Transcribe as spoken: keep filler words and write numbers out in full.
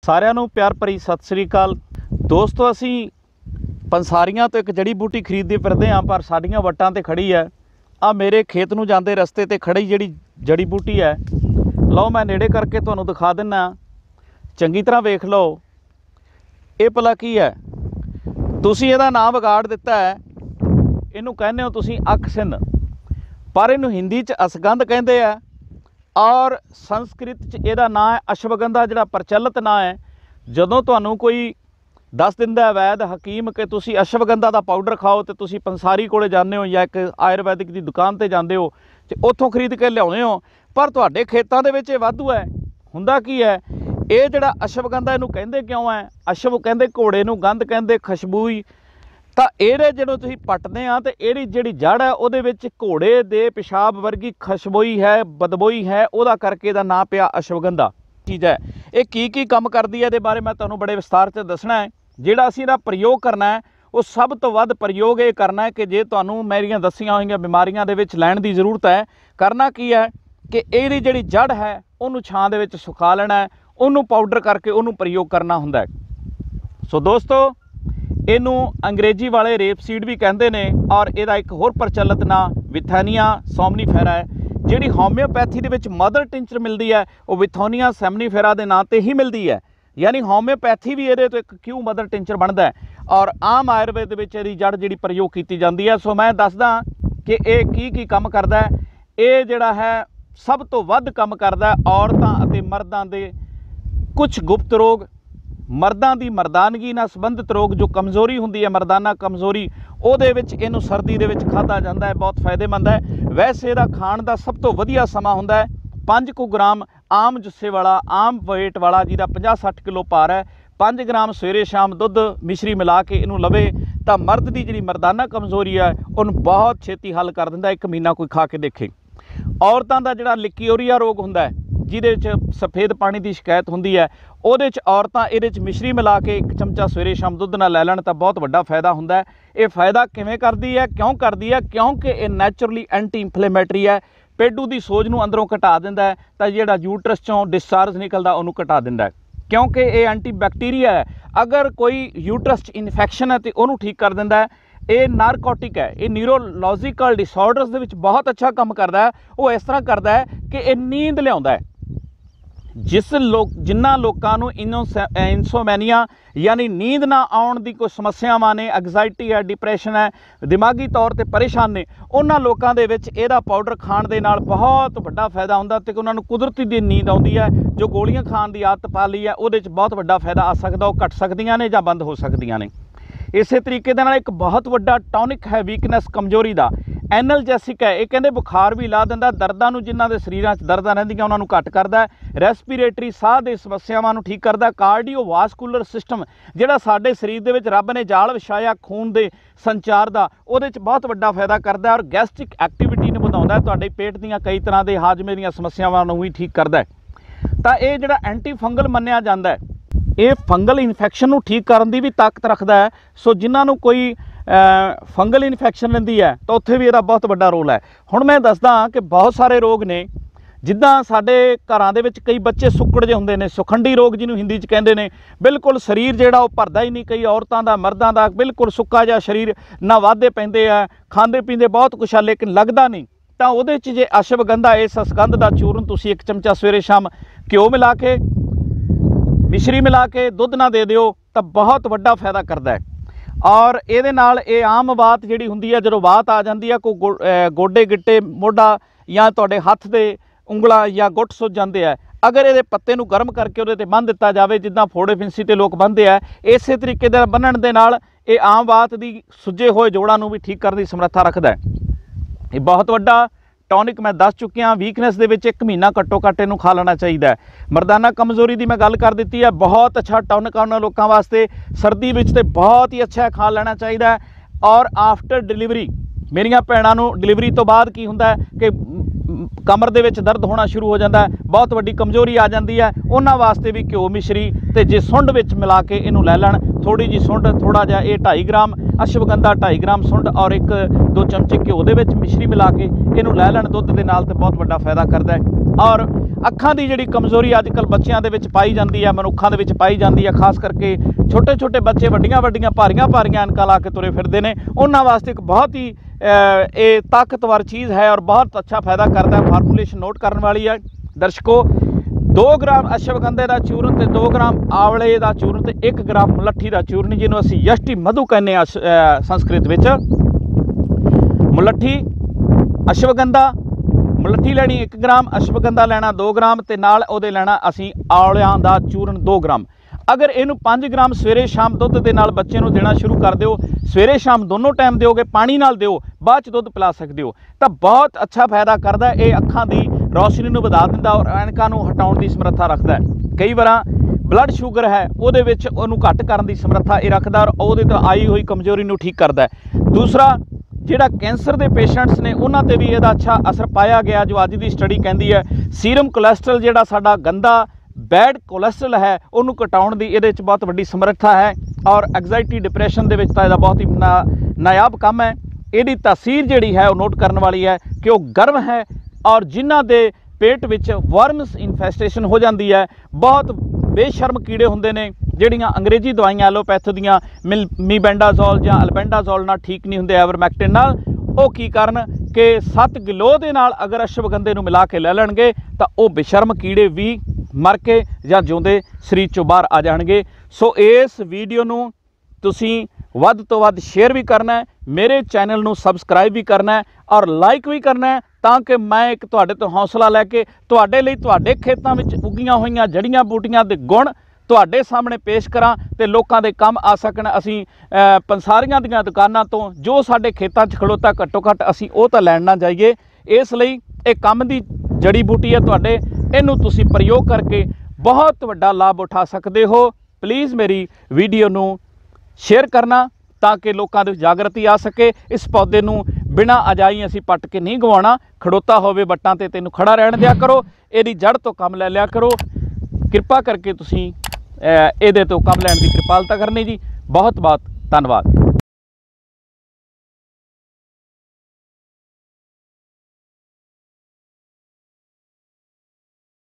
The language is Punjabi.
ਸਾਰਿਆਂ ਨੂੰ ਪਿਆਰ ਭਰੀ ਸਤਿ ਸ੍ਰੀ ਅਕਾਲ ਦੋਸਤੋ। ਅਸੀਂ ਪੰਸਾਰੀਆਂ ਤੋਂ ਇੱਕ ਜੜੀ ਬੂਟੀ ਖਰੀਦਦੇ ਫਿਰਦੇ ਹਾਂ, ਪਰ ਸਾਡੀਆਂ ਵੱਟਾਂ ਤੇ ਖੜੀ ਹੈ। ਆ ਮੇਰੇ ਖੇਤ ਨੂੰ ਜਾਂਦੇ ਰਸਤੇ ਤੇ ਖੜੀ ਜਿਹੜੀ ਜੜੀ ਬੂਟੀ ਹੈ, ਲਓ ਮੈਂ ਨੇੜੇ ਕਰਕੇ ਤੁਹਾਨੂੰ ਦਿਖਾ ਦਿੰਦਾ, ਚੰਗੀ ਤਰ੍ਹਾਂ ਵੇਖ ਲਓ। ਇਹ ਭਲਾ ਕੀ ਹੈ? ਤੁਸੀਂ ਇਹਦਾ ਨਾਮ ਵਿਗਾੜ ਦਿੱਤਾ ਹੈ। ਇਹਨੂੰ ਕਹਿੰਦੇ ਹੋ ਤੁਸੀਂ ਅਕਸਿਨ, ਪਰ ਇਹਨੂੰ ਹਿੰਦੀ 'ਚ ਅਸਗੰਧ ਕਹਿੰਦੇ ਆ, ਔਰ ਸੰਸਕ੍ਰਿਤ 'ਚ ਇਹਦਾ ਨਾਂ ਹੈ ਅਸ਼ਵਗੰਧਾ, ਜਿਹੜਾ ਪ੍ਰਚਲਿਤ ਨਾਂ ਹੈ। ਜਦੋਂ ਤੁਹਾਨੂੰ ਕੋਈ ਦੱਸ ਦਿੰਦਾ ਵੈਦ ਹਕੀਮ ਕਿ ਤੁਸੀਂ ਅਸ਼ਵਗੰਧਾ ਦਾ ਪਾਊਡਰ ਖਾਓ, ਤੇ ਤੁਸੀਂ ਪੰਸਾਰੀ ਕੋਲੇ ਜਾਂਦੇ ਹੋ ਜਾਂ ਇੱਕ ਆਯੁਰਵੈਦਿਕ ਦੀ ਦੁਕਾਨ ਤੇ ਜਾਂਦੇ ਹੋ ਤੇ ਉੱਥੋਂ ਖਰੀਦ ਕੇ ਲਿਆਉਂਦੇ ਹੋ, ਪਰ ਤੁਹਾਡੇ ਖੇਤਾਂ ਦੇ ਵਿੱਚ ਇਹ ਵਾਧੂ ਹੈ। ਹੁੰਦਾ ਕੀ ਹੈ? ਇਹ ਜਿਹੜਾ ਅਸ਼ਵਗੰਧਾ, ਇਹਨੂੰ ਕਹਿੰਦੇ ਕਿਉਂ ਹੈ? ਅਸ਼ਵ ਕਹਿੰਦੇ ਘੋੜੇ ਨੂੰ, ਗੰਧ ਕਹਿੰਦੇ ਖੁਸ਼ਬੂਈ। ਤਾਂ ਇਹਦੇ ਜਦੋਂ ਤੁਸੀਂ ਪੱਟਦੇ ਆ ਤੇ ਇਹਦੀ ਜਿਹੜੀ ਜੜ੍ਹ ਹੈ ਉਹਦੇ ਵਿੱਚ ਘੋੜੇ ਦੇ ਪਿਸ਼ਾਬ ਵਰਗੀ ਖੁਸ਼ਬੋਈ ਹੈ, ਬਦਬੋਈ ਹੈ, ਉਹਦਾ ਕਰਕੇ ਇਹਦਾ ਨਾਂ ਪਿਆ ਅਸ਼ਵਗੰਧਾ। ਚੀਜ਼ ਹੈ ਇਹ ਕੀ ਕੀ ਕੰਮ ਕਰਦੀ ਹੈ, ਇਹਦੇ ਬਾਰੇ ਮੈਂ ਤੁਹਾਨੂੰ ਬੜੇ ਵਿਸਤਾਰ 'ਚ ਦੱਸਣਾ ਹੈ। ਜਿਹੜਾ ਅਸੀਂ ਇਹਦਾ ਪ੍ਰਯੋਗ ਕਰਨਾ ਹੈ, ਉਹ ਸਭ ਤੋਂ ਵੱਧ ਪ੍ਰਯੋਗ ਇਹ ਕਰਨਾ ਹੈ ਕਿ ਜੇ ਤੁਹਾਨੂੰ ਮੇਰੀਆਂ ਦੱਸੀਆਂ ਹੋਈਆਂ ਬਿਮਾਰੀਆਂ ਦੇ ਵਿੱਚ ਲੈਣ ਦੀ ਜ਼ਰੂਰਤ ਹੈ, ਕਰਨਾ ਕੀ ਹੈ ਕਿ ਇਹਦੀ ਜਿਹੜੀ ਜੜ੍ਹ ਹੈ ਉਹਨੂੰ ਛਾਂ ਦੇ ਵਿੱਚ ਸੁਕਾ ਲੈਣਾ ਹੈ, ਉਹਨੂੰ ਪਾਊਡਰ ਕਰਕੇ ਉਹਨੂੰ ਪ੍ਰਯੋਗ ਕਰਨਾ ਹੁੰਦਾ ਹੈ। ਸੋ ਦੋਸਤੋ, ਇਹਨੂੰ ਅੰਗਰੇਜ਼ੀ ਵਾਲੇ ਰੇਪ ਸੀਡ ਵੀ ਕਹਿੰਦੇ ਨੇ, ਔਰ ਇਹਦਾ ਇੱਕ ਹੋਰ ਪ੍ਰਚਲਿਤ ਨਾਂ ਵਿਥਾਨੀਆ ਸੋਮਨੀਫੇਰਾ ਹੈ। ਜਿਹੜੀ ਹੋਮਿਓਪੈਥੀ ਦੇ ਵਿੱਚ ਮਦਰ ਟਿੰਚਰ ਮਿਲਦੀ ਹੈ, ਉਹ ਵਿਥੋਨੀਆ ਸੋਮਨੀਫੇਰਾ ਦੇ ਨਾਂ 'ਤੇ ਹੀ ਮਿਲਦੀ ਹੈ। ਯਾਨੀ ਹੋਮਿਓਪੈਥੀ ਵੀ ਇਹਦੇ ਤੋਂ ਇੱਕ ਕਿਉਂ ਮਦਰ ਟਿੰਚਰ ਬਣਦਾ ਹੈ, ਔਰ ਆਮ ਆਯੁਰਵੇਦ ਦੇ ਵਿੱਚ ਇਹਦੀ ਜੜ ਜਿਹੜੀ ਪ੍ਰਯੋਗ ਕੀਤੀ ਜਾਂਦੀ ਹੈ। ਸੋ ਮੈਂ ਦੱਸਦਾ ਕਿ ਇਹ ਕੀ ਕੀ ਕੰਮ ਕਰਦਾ ਹੈ। ਇਹ ਜਿਹੜਾ ਹੈ ਸਭ ਤੋਂ ਵੱਧ ਕੰਮ ਕਰਦਾ ਔਰਤਾਂ ਅਤੇ ਮਰਦਾਂ ਦੇ ਕੁਝ ਗੁਪਤ ਰੋਗ, ਮਰਦਾਂ ਦੀ ਮਰਦਾਨਗੀ ਨਾਲ ਸੰਬੰਧਿਤ ਰੋਗ, ਜੋ ਕਮਜ਼ੋਰੀ ਹੁੰਦੀ ਹੈ ਮਰਦਾਨਾ ਕਮਜ਼ੋਰੀ, ਉਹਦੇ ਵਿੱਚ ਇਹਨੂੰ ਸਰਦੀ ਦੇ ਵਿੱਚ ਖਾਧਾ ਜਾਂਦਾ ਹੈ, ਬਹੁਤ ਫਾਇਦੇਮੰਦ ਹੈ। ਵੈਸੇ ਇਹਦਾ ਖਾਣ ਦਾ ਸਭ ਤੋਂ ਵਧੀਆ ਸਮਾਂ ਹੁੰਦਾ ਹੈ ਪੰਜ ਕੁ ਗ੍ਰਾਮ ਆਮ ਜੁੱਸੇ ਵਾਲਾ, ਆਮ ਵੇਟ ਵਾਲਾ, ਜਿਹਦਾ ਪੰਜਾਹ ਸੱਠ ਕਿਲੋ ਭਾਰ ਹੈ, ਪੰਜ ਗ੍ਰਾਮ ਸਵੇਰੇ ਸ਼ਾਮ ਦੁੱਧ ਮਿਸ਼ਰੀ ਮਿਲਾ ਕੇ ਇਹਨੂੰ ਲਵੇ ਤਾਂ ਮਰਦ ਦੀ ਜਿਹੜੀ ਮਰਦਾਨਾ ਕਮਜ਼ੋਰੀ ਹੈ ਉਹਨੂੰ ਬਹੁਤ ਛੇਤੀ ਹੱਲ ਕਰ ਦਿੰਦਾ। ਇੱਕ ਮਹੀਨਾ ਕੋਈ ਖਾ ਕੇ ਦੇਖੇ। ਔਰਤਾਂ ਦਾ ਜਿਹੜਾ ਲਿਕਿਊਰੀਆ ਰੋਗ ਹੁੰਦਾ ਹੈ, ਜਿਹਦੇ ਵਿੱਚ ਸਫੇਦ ਪਾਣੀ ਦੀ ਸ਼ਿਕਾਇਤ ਹੁੰਦੀ ਹੈ, ਉਹਦੇ 'ਚ ਔਰਤਾਂ ਇਹਦੇ 'ਚ ਮਿਸ਼ਰੀ ਮਿਲਾ ਕੇ ਇੱਕ ਚਮਚਾ ਸਵੇਰੇ ਸ਼ਾਮ ਦੁੱਧ ਨਾਲ ਲੈ ਲੈਣ ਤਾਂ ਬਹੁਤ ਵੱਡਾ ਫਾਇਦਾ ਹੁੰਦਾ ਹੈ। ਇਹ ਫਾਇਦਾ ਕਿਵੇਂ ਕਰਦੀ ਹੈ, ਕਿਉਂ ਕਰਦੀ ਹੈ? ਕਿਉਂਕਿ ਇਹ ਨੈਚੁਰਲੀ ਐਂਟੀ ਇਨਫਲੇਮੇਟਰੀ ਹੈ। ਪੇਡੂ ਦੀ ਸੋਜ ਨੂੰ ਅੰਦਰੋਂ ਘਟਾ ਦਿੰਦਾ ਹੈ, ਤਾਂ ਜਿਹੜਾ ਯੂਟਰਸ 'ਚੋਂ ਡਿਸਚਾਰਜ ਨਿਕਲਦਾ ਉਹਨੂੰ ਘਟਾ ਦਿੰਦਾ ਹੈ। ਕਿਉਂਕਿ ਇਹ ਐਂਟੀ ਬੈਕਟੀਰੀਆ ਹੈ। ਅਗਰ ਕੋਈ ਯੂਟਰਸ 'ਚ ਇਨਫੈਕਸ਼ਨ ਹੈ ਤਾਂ ਉਹਨੂੰ ਠੀਕ ਕਰ ਦਿੰਦਾ ਹੈ। ਇਹ ਨਾਰਕੋਟਿਕ ਹੈ। ਇਹ ਨਿਊਰੋਲੋਜੀਕਲ ਡਿਸਆਰਡਰਸ ਦੇ ਵਿੱਚ ਬਹੁਤ ਅੱਛਾ ਕੰਮ ਕਰਦਾ ਹੈ। ਉਹ ਇਸ ਤਰ੍ਹਾਂ ਕਰਦਾ ਹੈ ਕਿ ਇਹ ਨੀਂਦ ਲਿਆਉਂਦਾ ਹੈ। ਜਿਸ ਲੋਕ ਜਿਨ੍ਹਾਂ ਲੋਕਾਂ ਨੂੰ ਇਨੋ ਇਨਸੋਮੈਨੀਆ ਯਾਨੀ ਨੀਂਦ ਨਾ ਆਉਣ ਦੀ ਕੋਈ ਸਮੱਸਿਆਵਾਂ ਨੇ, ਐਗਜ਼ਾਇਟੀ ਹੈ, ਡਿਪਰੈਸ਼ਨ ਹੈ, ਦਿਮਾਗੀ ਤੌਰ 'ਤੇ ਪਰੇਸ਼ਾਨ ਨੇ, ਉਹਨਾਂ ਲੋਕਾਂ ਦੇ ਵਿੱਚ ਇਹਦਾ ਪਾਊਡਰ ਖਾਣ ਦੇ ਨਾਲ ਬਹੁਤ ਵੱਡਾ ਫਾਇਦਾ ਹੁੰਦਾ ਤੇ ਉਹਨਾਂ ਨੂੰ ਕੁਦਰਤੀ ਦੀ ਨੀਂਦ ਆਉਂਦੀ ਹੈ। ਜੋ ਗੋਲੀਆਂ ਖਾਣ ਦੀ ਆਦਤ ਪਾ ਲਈ ਹੈ, ਉਹਦੇ 'ਚ ਬਹੁਤ ਵੱਡਾ ਫਾਇਦਾ ਆ ਸਕਦਾ। ਉਹ ਘਟ ਸਕਦੀਆਂ ਨੇ ਜਾਂ ਬੰਦ ਹੋ ਸਕਦੀਆਂ ਨੇ। ਇਸੇ ਤਰੀਕੇ ਦੇ ਨਾਲ ਇੱਕ ਬਹੁਤ ਵੱਡਾ ਟੌਨਿਕ ਹੈ ਵੀਕਨੈਸ, ਕਮਜ਼ੋਰੀ ਦਾ, ਐਨਲਜੈਸਿਕ ਹੈ। ਇਹ ਕਹਿੰਦੇ ਬੁਖਾਰ ਵੀ ਲਾ ਦਿੰਦਾ, ਦਰਦਾਂ ਨੂੰ, ਜਿਨ੍ਹਾਂ ਦੇ ਸਰੀਰਾਂ 'ਚ ਦਰਦਾਂ ਰਹਿੰਦੀਆਂ ਉਹਨਾਂ ਨੂੰ ਘੱਟ ਕਰਦਾ, ਰੈਸਪੀਰੇਟਰੀ ਸਾਹ ਦੇ ਸਮੱਸਿਆਵਾਂ ਨੂੰ ਠੀਕ ਕਰਦਾ, ਕਾਰਡੀਓਵਾਸਕੂਲਰ ਸਿਸਟਮ ਜਿਹੜਾ ਸਾਡੇ ਸਰੀਰ ਦੇ ਵਿੱਚ ਰੱਬ ਨੇ ਜਾਲ ਵਿਛਾਇਆ ਖੂਨ ਦੇ ਸੰਚਾਰ ਦਾ, ਉਹਦੇ 'ਚ ਬਹੁਤ ਵੱਡਾ ਫਾਇਦਾ ਕਰਦਾ, ਔਰ ਗੈਸਟ੍ਰਿਕ ਐਕਟੀਵਿਟੀ ਨੂੰ ਵਧਾਉਂਦਾ, ਤੁਹਾਡੇ ਪੇਟ ਦੀਆਂ ਕਈ ਤਰ੍ਹਾਂ ਦੇ ਹਾਜ਼ਮੇ ਦੀਆਂ ਸਮੱਸਿਆਵਾਂ ਨੂੰ ਵੀ ਠੀਕ ਕਰਦਾ। ਤਾਂ ਇਹ ਜਿਹੜਾ ਐਂਟੀ ਫੰਗਲ ਮੰਨਿਆ ਜਾਂਦਾ ਹੈ, ਇਹ ਫੰਗਲ ਇਨਫੈਕਸ਼ਨ ਨੂੰ ਠੀਕ ਕਰਨ ਦੀ ਵੀ ਤਾਕਤ ਰੱਖਦਾ ਹੈ। ਸੋ ਜਿਨ੍ਹਾਂ ਨੂੰ ਕੋਈ ਫੰਗਲ ਇਨਫੈਕਸ਼ਨ ਰਹਿੰਦੀ ਹੈ ਤਾਂ ਉੱਥੇ ਵੀ ਇਹਦਾ ਬਹੁਤ ਵੱਡਾ ਰੋਲ ਹੈ। ਹੁਣ ਮੈਂ ਦੱਸਦਾ ਕਿ ਬਹੁਤ ਸਾਰੇ ਰੋਗ ਨੇ, ਜਿੱਦਾਂ ਸਾਡੇ ਘਰਾਂ ਦੇ ਵਿੱਚ ਕਈ ਬੱਚੇ ਸੁੱਕੜ ਜਿਹੇ ਹੁੰਦੇ ਨੇ, ਸੁਖੰਡੀ ਰੋਗ ਜਿਹਨੂੰ ਹਿੰਦੀ 'ਚ ਕਹਿੰਦੇ ਨੇ। ਬਿਲਕੁਲ ਸਰੀਰ ਜਿਹੜਾ ਉਹ ਭਰਦਾ ਹੀ ਨਹੀਂ। ਕਈ ਔਰਤਾਂ ਦਾ, ਮਰਦਾਂ ਦਾ ਬਿਲਕੁਲ ਸੁੱਕਾ ਜਿਹਾ ਸਰੀਰ, ਨਾ ਵਾਧੇ ਪੈਂਦੇ ਆ, ਖਾਂਦੇ ਪੀਂਦੇ ਬਹੁਤ ਕੁਛ ਆ ਲੇਕਿਨ ਲੱਗਦਾ ਨਹੀਂ। ਤਾਂ ਉਹਦੇ 'ਚ ਜੇ ਅਸ਼ਵਗੰਧਾ, ਇਸ ਅਸਗੰਧ ਦਾ ਚੂਰਨ ਤੁਸੀਂ ਇੱਕ ਚਮਚਾ ਸਵੇਰੇ ਸ਼ਾਮ ਘਿਓ ਮਿਲਾ ਕੇ, ਮਿਸ਼ਰੀ ਮਿਲਾ ਕੇ ਦੁੱਧ ਨਾਲ ਦੇ ਦਿਓ ਤਾਂ ਬਹੁਤ ਵੱਡਾ ਫਾਇਦਾ ਕਰਦਾ ਹੈ। ਔਰ ਇਹਦੇ ਨਾਲ ਇਹ ਆਮ ਬਾਤ ਜਿਹੜੀ ਹੁੰਦੀ ਹੈ, ਜਦੋਂ ਬਾਤ ਆ ਜਾਂਦੀ ਹੈ, ਕੋਈ ਗੋਡੇ ਗਿੱਟੇ, ਮੋਢਾ ਜਾਂ ਤੁਹਾਡੇ ਹੱਥ ਦੇ ਉਂਗਲਾਂ ਜਾਂ ਗੁੱਟ ਸੁੱਜ ਜਾਂਦੇ ਆ, ਅਗਰ ਇਹਦੇ ਪੱਤੇ ਨੂੰ ਗਰਮ ਕਰਕੇ ਉਹਦੇ 'ਤੇ ਬੰਨ੍ਹ ਦਿੱਤਾ ਜਾਵੇ, ਜਿੱਦਾਂ ਫੋੜੇ ਫਿੰਸੀ 'ਤੇ ਲੋਕ ਬੰਨ੍ਹਦੇ ਆ, ਇਸੇ ਤਰੀਕੇ ਦੇ ਬੰਨ੍ਹਣ ਦੇ ਨਾਲ ਇਹ ਆਮ ਬਾਤ ਦੀ ਸੁੱਜੇ ਹੋਏ ਜੋੜਾਂ ਨੂੰ ਵੀ ਠੀਕ ਕਰਨ ਦੀ ਸਮਰੱਥਾ ਰੱਖਦਾ ਹੈ। ਇਹ ਬਹੁਤ ਵੱਡਾ ਟੌਨਿਕ ਮੈਂ ਦੱਸ ਚੁੱਕਿਆ। ਵੀਕਨੈਸ ਦੇ ਵਿੱਚ ਇੱਕ ਮਹੀਨਾ ਘੱਟੋ ਘੱਟ ਇਹਨੂੰ ਖਾ ਲੈਣਾ ਚਾਹੀਦਾ ਹੈ। ਮਰਦਾਨਾ ਕਮਜ਼ੋਰੀ ਦੀ ਮੈਂ ਗੱਲ ਕਰ ਦਿੱਤੀ ਹੈ, ਬਹੁਤ ਅੱਛਾ ਟੌਨਿਕ ਆ ਉਹਨਾਂ ਲੋਕਾਂ ਵਾਸਤੇ। ਸਰਦੀ ਵਿੱਚ ਤੇ ਬਹੁਤ ਹੀ ਅੱਛਾ ਖਾ ਲੈਣਾ ਚਾਹੀਦਾ ਹੈ। ਔਰ ਆਫਟਰ ਡਿਲੀਵਰੀ, ਮੇਰੀਆਂ ਭੈਣਾਂ ਨੂੰ ਡਿਲੀਵਰੀ ਤੋਂ ਬਾਅਦ ਕੀ ਹੁੰਦਾ ਹੈ ਕਿ ਕਮਰ ਦੇ ਵਿੱਚ ਦਰਦ ਹੋਣਾ ਸ਼ੁਰੂ ਹੋ ਜਾਂਦਾ ਹੈ, ਬਹੁਤ ਵੱਡੀ ਕਮਜ਼ੋਰੀ ਆ ਜਾਂਦੀ ਹੈ, ਉਹਨਾਂ ਵਾਸਤੇ ਵੀ ਘਿਓ ਮਿਸ਼ਰੀ ਤੇ ਜੇ ਸੁੰਡ ਵਿੱਚ ਮਿਲਾ ਕੇ ਇਹਨੂੰ ਲੈ ਲੈਣ, ਥੋੜੀ ਜੀ ਸੁੰਡ, ਥੋੜਾ ਜਿਹਾ ਇਹ ਢਾਈ ਗ੍ਰਾਮ ਅਸ਼ਵਗੰਧਾ ਢਾਈ ਗ੍ਰਾਮ ਸੁੰਡ ਔਰ ਇੱਕ ਦੋ ਚਮਚੇ ਘਿਓ ਦੇ ਵਿੱਚ ਮਿਸ਼ਰੀ ਮਿਲਾ ਕੇ ਇਹਨੂੰ ਲੈ ਲੈਣ ਦੁੱਧ ਦੇ ਨਾਲ, ਤੇ ਬਹੁਤ ਵੱਡਾ ਫਾਇਦਾ ਕਰਦਾ ਹੈ। ਔਰ ਅੱਖਾਂ ਦੀ ਜਿਹੜੀ ਕਮਜ਼ੋਰੀ ਅੱਜ ਕੱਲ੍ਹ ਬੱਚਿਆਂ ਦੇ ਵਿੱਚ ਪਾਈ ਜਾਂਦੀ ਹੈ, ਮਨੁੱਖਾਂ ਦੇ ਵਿੱਚ ਪਾਈ ਜਾਂਦੀ ਹੈ, ਖਾਸ ਕਰਕੇ ਛੋਟੇ ਛੋਟੇ ਬੱਚੇ ਵੱਡੀਆਂ ਵੱਡੀਆਂ ਭਾਰੀਆਂ ਭਾਰੀਆਂ ਐਨਕਾਂ ਲਾ ਕੇ ਤੁਰੇ ਫਿਰਦੇ ਨੇ, ਉਹਨਾਂ ਵਾਸਤੇ ਇੱਕ ਬਹੁਤ ਹੀ ਇਹ ਤਾਕਤਵਰ ਚੀਜ਼ ਹੈ ਔਰ ਬਹੁਤ ਅੱਛਾ ਫਾਇਦਾ ਕਰਦਾ ਹੈ। ਫਾਰਮੂਲੇਸ਼ਨ ਨੋਟ ਕਰਨ ਵਾਲੀ ਹੈ ਦਰਸ਼ਕੋ। दो ग्राम अश्वगंधे का चूरन तो दो ग्राम आंवले का चूरन तो एक ग्राम मुलट्ठी का चूरन, जिन्होंने असी यष्टि मधु कहने संस्कृत विच। मुलट्ठी अश्वगंधा मुलट्ठी लैनी एक ग्राम, अश्वगंधा लैना दो ग्राम, तो नाल उहदे लैना असी आंवलियां का चूरन दो ग्राम। अगर इनू पाँच ग्राम सवेरे शाम दुध के नाल बच्चे नूं देना शुरू कर दिओ, सवेरे शाम दोनों टाइम दोगे, पानी नाल दिओ, बाद च दुध पिला सकते हो, तो बहुत अच्छा फायदा करता है। ये अखां की रोशनी नूं वधा दिंदा और ऐनकां नूं हटाउण दी समर्था रखता है। कई बार ब्लड शूगर है उहदे विच उहनूं घट करन दी समर्था ये रखदा और उहदे तो आई हुई कमजोरी नूं ठीक करता है। दूसरा जिहड़ा कैंसर के पेशेंट्स ने उन्हां ते भी इहदा अच्छा असर पाया गया, जो अज की स्टडी कहती है। सीरम कोलैसट्रल जिहड़ा साडा गंदा बैड कोलैसट्रल है उन्होंने घटाउण दी इहदे च बहुत वड्डी समर्था है। और एग्जाइटी डिप्रैशन दे विच तां इहदा बहुत ही ना नायाब काम है। इहदी तासीर जिहड़ी है वो नोट करने वाली है कि वो गर्म है और जिन्हां दे पेट विच वर्म्स इन्फेस्टेशन हो जाती है, बहुत बेशर्म कीड़े हुंदे ने, जिहड़ियां अंग्रेजी दवाइयां एलोपैथ दियां मिल मीबेंडाजोल जां अल्बेंडाजोल नाल ठीक नहीं हुंदे, एवरमैक्टिन नाल, वो की करन कि सत्त किलो दे नाल अगर अश्वगंधे नूं मिला के लै लैणगे तां वो बेशर्म कीड़े भी मर के ਜਾਂ ਜਿਉਂਦੇ ਸਰੀਰ ਚੋਂ ਬਾਹਰ ਆ ਜਾਣਗੇ। ਸੋ ਇਸ ਵੀਡੀਓ ਨੂੰ ਤੁਸੀਂ ਵੱਧ ਤੋਂ ਵੱਧ ਸ਼ੇਅਰ ਵੀ ਕਰਨਾ ਹੈ, ਮੇਰੇ ਚੈਨਲ ਨੂੰ ਸਬਸਕ੍ਰਾਈਬ ਵੀ ਕਰਨਾ ਹੈ ਔਰ ਲਾਈਕ ਵੀ ਕਰਨਾ ਹੈ, ਤਾਂ ਕਿ ਮੈਂ ਇੱਕ ਤੁਹਾਡੇ ਤੋਂ ਹੌਸਲਾ ਲੈ ਕੇ ਤੁਹਾਡੇ ਲਈ ਤੁਹਾਡੇ ਖੇਤਾਂ ਵਿੱਚ ਉੱਗੀਆਂ ਹੋਈਆਂ ਜੜੀਆਂ ਬੂਟੀਆਂ ਦੇ ਗੁਣ ਤੁਹਾਡੇ ਸਾਹਮਣੇ ਪੇਸ਼ ਕਰਾਂ ਤੇ ਲੋਕਾਂ ਦੇ ਕੰਮ ਆ ਸਕਣ। ਅਸੀਂ ਪੰਸਾਰੀਆਂ ਦੀਆਂ ਦੁਕਾਨਾਂ ਤੋਂ ਜੋ ਸਾਡੇ ਖੇਤਾਂ 'ਚ ਖਲੋਤਾ ਘੱਟੋ ਘੱਟ ਅਸੀਂ ਉਹ ਤਾਂ ਲੈਣ ਨਾ ਜਾਈਏ। ਇਸ ਲਈ ਇਹ ਕੰਮ ਦੀ ਜੜੀ ਬੂਟੀ ਹੈ ਤੁਹਾਡੇ, ਇਹਨੂੰ ਤੁਸੀਂ ਪ੍ਰਯੋਗ ਕਰਕੇ बहुत वड्डा लाभ उठा सकते हो। प्लीज़ मेरी वीडियो नू शेयर करना ताकि लोगों के जागृति आ सके। इस पौधे नू बिना अजाई असी पट के नहीं गवाना, खड़ोता होवे बट्टां ते तेनू खड़ा रहन दिया करो, इहदी जड़ तो कम ले लिया करो। कृपा करके तुसीं इहदे तो कम लैण दी कृपालता करनी जी। बहुत बहुत धन्यवाद।